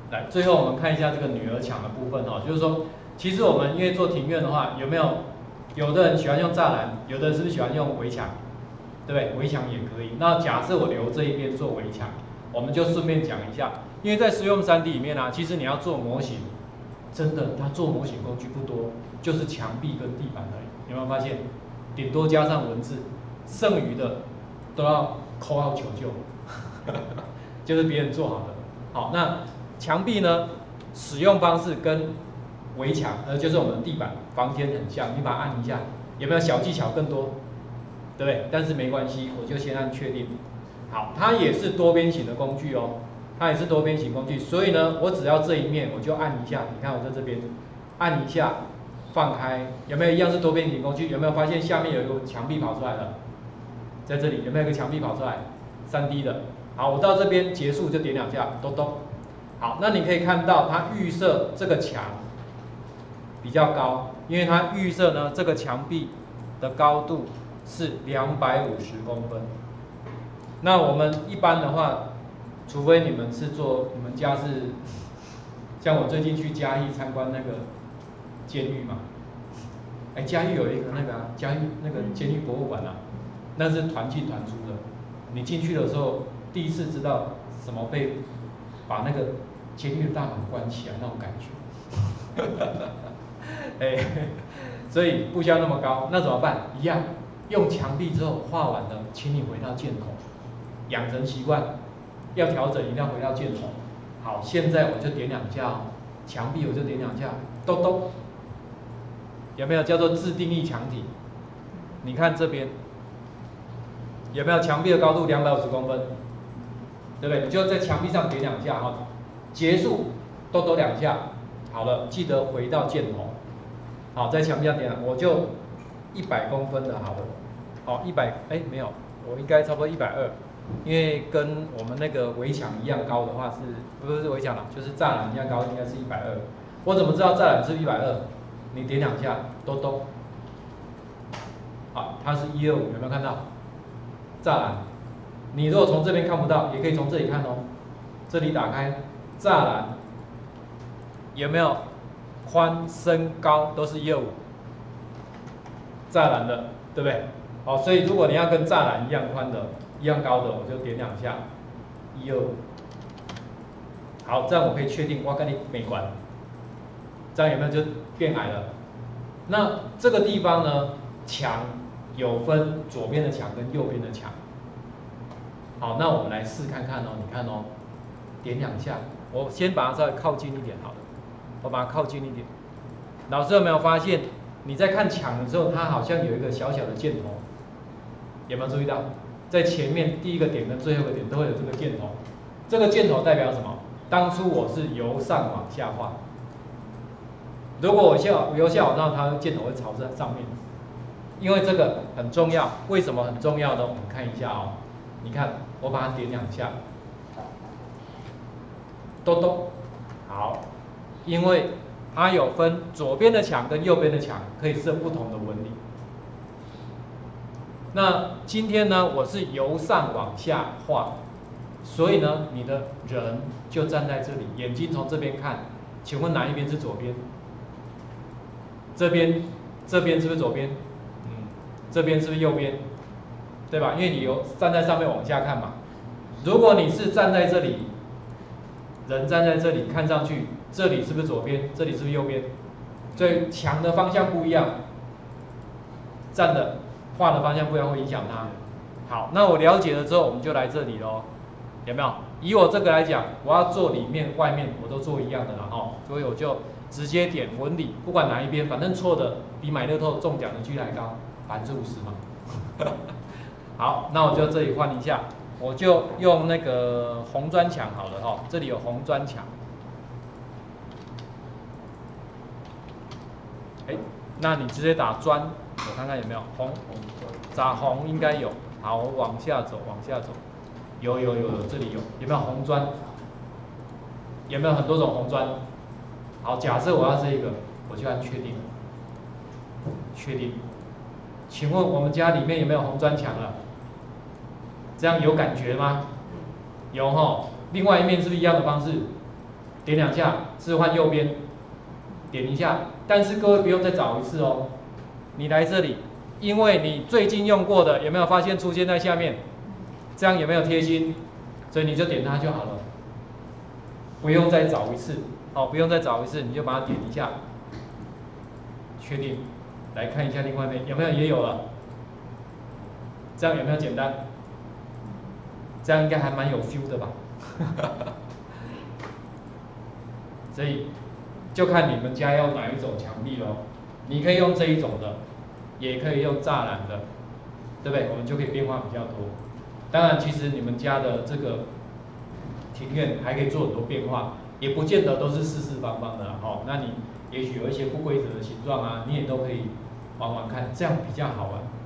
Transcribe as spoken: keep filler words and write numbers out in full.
来，最后我们看一下这个女儿墙的部分哈，就是说，其实我们因为做庭院的话，有没有有的人喜欢用栅栏，有的人是不是喜欢用围墙，对不对？围墙也可以。那假设我留这一边做围墙，我们就顺便讲一下，因为在实用 三 D 里面啊，其实你要做模型，真的它做模型工具不多，就是墙壁跟地板而已。有没有发现？顶多加上文字，剩余的都要 call out 求救，就是别人做好的。好，那墙壁呢，使用方式跟围墙，呃，就是我们的地板、房间很像。你把它按一下，有没有小技巧更多？对不对？但是没关系，我就先按确定。好，它也是多边形的工具哦，它也是多边形工具，所以呢，我只要这一面我就按一下，你看我在这边按一下，放开，有没有一样是多边形工具？有没有发现下面有一个墙壁跑出来了？在这里有没有一个墙壁跑出来 ？三 D 的。好，我到这边结束就点两下，咚咚。好，那你可以看到它预设这个墙比较高，因为它预设呢这个墙壁的高度是两百五十公分。那我们一般的话，除非你们是做，你们家是，像我最近去嘉义参观那个监狱嘛，哎，嘉义有一个那个、啊、嘉义那个监狱博物馆啊，那是团进团出的。你进去的时候，第一次知道什么被把那个监狱的大门关起来那种感觉。哎，所以不需要那么高，那怎么办？一样，用墙壁之后画完了，请你回到箭头，养成习惯，要调整一定要回到箭头。好，现在我就点两下哦，墙壁我就点两下，咚咚，有没有叫做自定义墙体？你看这边有没有墙壁的高度两百五十公分？对不对？你就在墙壁上点两下哈，结束，咚咚两下，好了，记得回到箭头。好，在墙壁上点，我就一百公分的好了。好，一百，哎，没有，我应该差不多一百二，因为跟我们那个围墙一样高的话是，不是围墙啦，就是栅栏一样高，应该是一百二。我怎么知道栅栏是一百二？你点两下，咚咚。好，它是一二五，有没有看到？栅栏，你如果从这边看不到，也可以从这里看哦。这里打开，栅栏有没有宽、深、高都是一二五，栅栏的，对不对？好，所以如果你要跟栅栏一样宽的、一样高的，我就点两下，一二五。好，这样我可以确定我跟你没关。这样有没有就变矮了？那这个地方呢，墙有分左边的墙跟右边的墙。好，那我们来试看看哦，你看哦，点两下，我先把它稍微靠近一点好了，我把它靠近一点。老师有没有发现，你在看墙的时候，它好像有一个小小的箭头，有没有注意到？在前面第一个点跟最后一个点都会有这个箭头，这个箭头代表什么？当初我是由上往下画，如果我下由下往上，它箭头会朝在上面，因为这个很重要。为什么很重要呢？我们看一下哦，你看我把它点两下，咚咚，好，因为它有分左边的墙跟右边的墙，可以设不同的纹理。那今天呢，我是由上往下画，所以呢，你的人就站在这里，眼睛从这边看，请问哪一边是左边？这边，这边是不是左边？嗯，这边是不是右边？对吧？因为你由站在上面往下看嘛。如果你是站在这里，人站在这里看上去，这里是不是左边？这里是不是右边？所以墙的方向不一样，站的画的方向不一样会影响它。好，那我了解了之后，我们就来这里咯，有没有？以我这个来讲，我要做里面、外面我都做一样的了哈，所以我就直接点纹理，不管哪一边，反正错的比买乐透中奖的几率还高，百分之五十嘛。好，那我就这里换一下，我就用那个红砖墙好了哈，这里有红砖墙。哎，那你直接打砖，我看看有没有红，打红应该有。好，我往下走，往下走，有有有有，这里有，有没有红砖？有没有很多种红砖？好，假设我要这一个，我就按确定，确定。请问我们家里面有没有红砖墙了？这样有感觉吗？有齁。另外一面是不是一样的方式？ 点两下置换右边，点一下，但是各位不用再找一次哦，你来这里，因为你最近用过的有没有发现出现在下面？这样有没有贴心？所以你就点它就好了，不用再找一次，哦，不用再找一次，你就把它点一下，确定，来看一下另外一边有没有也有了，这样有没有简单？这样应该还蛮有 feel 的吧？所以就看你们家要哪一种墙壁咯，你可以用这一种的，也可以用栅栏的，对不对？我们就可以变化比较多。当然，其实你们家的这个庭院还可以做很多变化，也不见得都是四四方方的哦。那你也许有一些不规则的形状啊，你也都可以玩玩看，这样比较好玩。